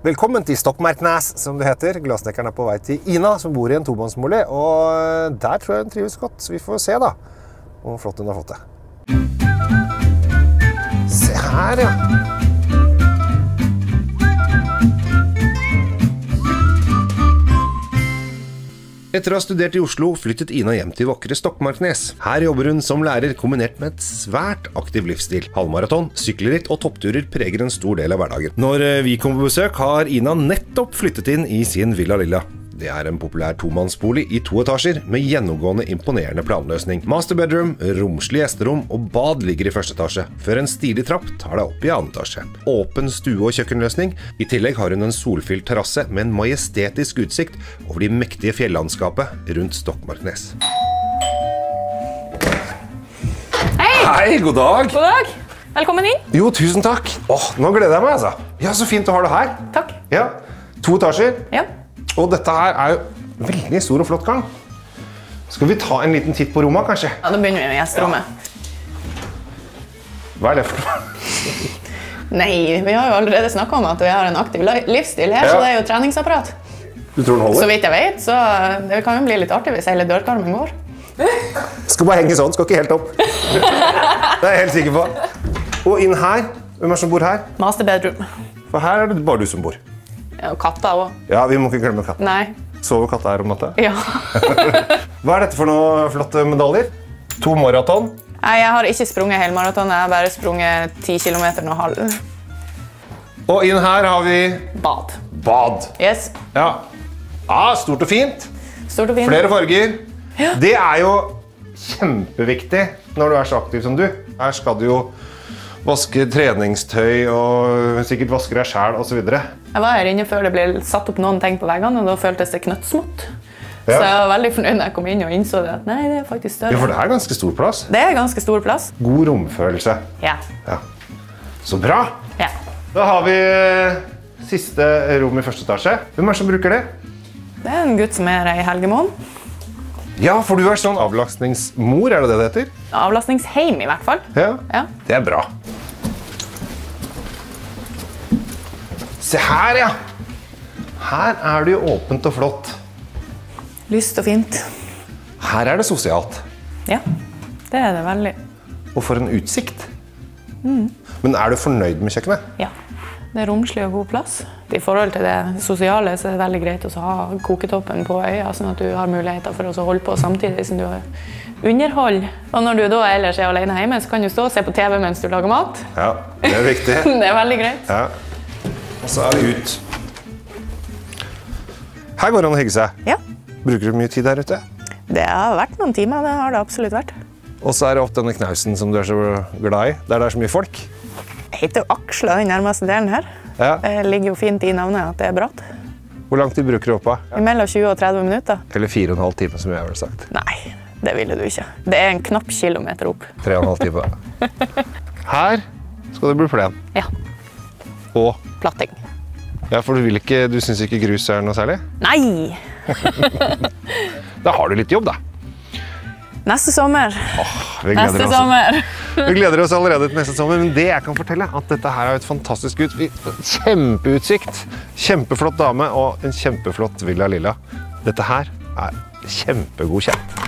Velkommen til Stokmarknes, som det heter. Glassnekkeren på vei til Ina, som bor i en tomannsbolig, og der tror jeg hun trives godt. Så vi får se da, hvor flott hun har fått det. Se her, ja. Etter å ha studert i Oslo, flyttet Ina hjem til vakre Stokmarknes. Her jobber hun som lærer, kombinert med et svært aktiv livsstil. Halvmaraton, sykkelritt og toppturer preger en stor del av hverdagen. Når vi kommer på besøk, har Ina nettopp flyttet inn i sin Villa Lilla. Det er en populær tomannsbolig i 2 etasjer, med gjennomgående imponerende planløsning. Master bedroom, romslig gjesterom og bad ligger i 1. etasje, før en stilig trapp tar deg opp i 2. etasje. Åpen stue- og kjøkkenløsning. I tillegg har hun en solfylt terrasse med en majestetisk utsikt over de mektige fjellandskapet rundt Stokmarknes. Hei! Hei, god dag! God dag! Velkommen inn. Jo, tusen takk. Nå gleder jeg meg, altså. Ja, så fint å ha det her. Takk. Ja, 2 etasjer. Ja. Og dette her er jo veldig stor og flott gang. Skal vi ta en liten titt på rommet, kanskje? Ja, da begynner vi med gjesterommet. Hva er det for noe? Nei, vi har jo allerede snakket om at vi har en aktiv livsstil her, så det er jo treningsapparat. Du tror den holder? Så vidt jeg vet, så det kan jo bli litt artig hvis hele dørkarmen går. Skal bare henge sånn, skal ikke helt opp. Det er jeg helt sikker på. Og inn her, hvem er det som bor her? Master bedroom. For her er det bare du som bor. Ja, og katta også. Ja, vi må ikke glemme katten. Nei. Sover katta her om natta? Ja. Hva er dette for noen flotte medaljer? 2 maraton. Nei, jeg har ikke sprunget helmaraton, jeg har bare sprunget 10 kilometer og halv. Og inn her har vi Bad. bad. Yes. Ja, stort og fint. Stort og fint. Flere farger. Ja. Det er jo kjempeviktig når du er så aktiv som du. Her skal du jo vaske treningstøy og sikkert vaske deg selv og så videre. Jeg var her inne før det ble satt opp noen ting på veggene, og da føltes det knøttsmått. Ja. Så jeg var veldig fornøyd når jeg kom inn og innså det at nei, det er faktisk større. Ja, for det er ganske stor plass. Det er ganske stor plass. God romfølelse. Ja. Ja. Så bra. Ja. Da har vi siste rom i 1. etasje. Hvem er det som bruker det? Det er en gutt som er her i Helgemoen. Ja, for du er sånn avlastningsmor, er det det heter? Avlastningsheim i hvert fall. Ja, ja. Det er bra. Se her, ja. Her er det jo åpent og flott. Lyst og fint. Her er det sosialt. Ja, det er det veldig. Og for en utsikt. Men er du fornøyd med kjøkkenet? Ja, det er romslig og god plass. I forhold til det sosiale så er det veldig greit å ha koketoppen på øya, sånn at du har muligheter for å holde på samtidig som du underholder. Og når du da ellers er alene hjemme, så kan du stå og se på TV mens du lager mat. Ja, det er viktig. Det er veldig greit. Ja. Og så er det ut. Her går det an å hygge seg. Ja. Bruker du mye tid der ute? Det har vært noen timer, det har det absolutt vært. Og så er det opp denne knausen som du er så glad i, der det er så mye folk. Jeg heter jo Aksla, den nærmeste delen her. Ja. Det ligger jo fint i navnet at det er bratt. Hvor lang tid bruker du opp av? Mellom 20 og 30 minutter. Eller 4,5 timer, som jeg har sagt. Nei, det ville du ikke. Det er en knapp kilometer opp. 3,5 timer. Her skal det bli plen. Ja. Og? Platting. Ja, for du synes ikke grus er noe særlig? Nei! Da har du litt jobb, da. Neste sommer. Vi gleder oss allerede til neste sommer, men det jeg kan fortelle at dette her er et fantastisk kjempeutsikt, kjempeflott dame og en kjempeflott Villa Lilla. Dette her er kjempegod kjent.